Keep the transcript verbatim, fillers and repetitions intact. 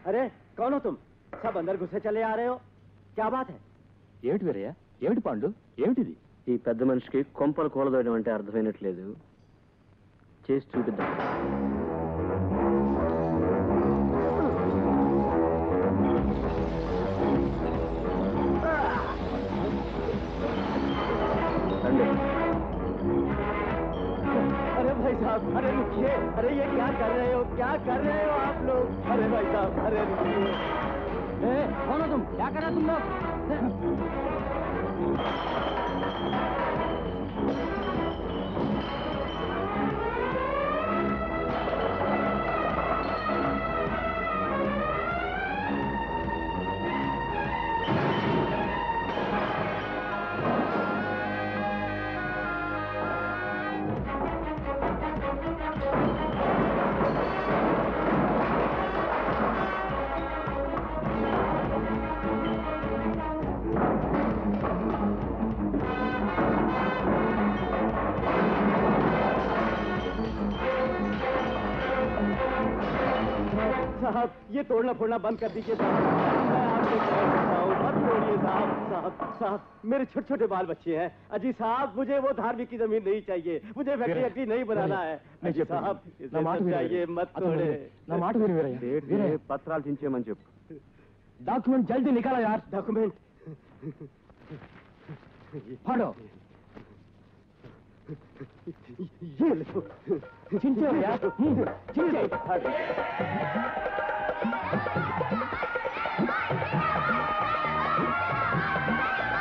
अरे कौन हो तुम? सब अंदर घुसे चले आ रहे हो, क्या बात है? ఏమిటి వీరయ్య, ఏమిటి పాండు, ఏమిటిది? ఈ పెద్ద మనిషికి కొంపలు కూలదోయడం అంటే అర్థమైనట్లేదు. చేసి చూపిద్దాం. अरे भाई साहब, अरे रुकिए, अरे ये क्या कर रहे हो, क्या कर रहे हो आप लोग? अरे भाई साहब, अरे रुकिए। ए, कौन हो तुम? क्या कर रहे हो तुम लोग? साहब, ये तोड़ना फोड़ना बंद कर दीजिए साहब। मैं आपसे कह रहा हूँ, मत तोड़िए साहब। साहब साहब मेरे छोटे छोटे बाल बच्चे हैं। अजी साहब, मुझे वो धार्मिक की जमीन नहीं चाहिए, मुझे फैक्ट्री फैक्ट्री नहीं बनाना है। अजी साहब, इसे समझाइए, मत तोड़े। నా మాట విను వీరయ్య. వీరయ్య, పత్రాలు చించేయమని చెప్పు. డాక్యుమెంట్ జల్దీ నికాలా యార్. डॉक्यूमेंट फाड़ो. ये लो। చించే యార్. చించే.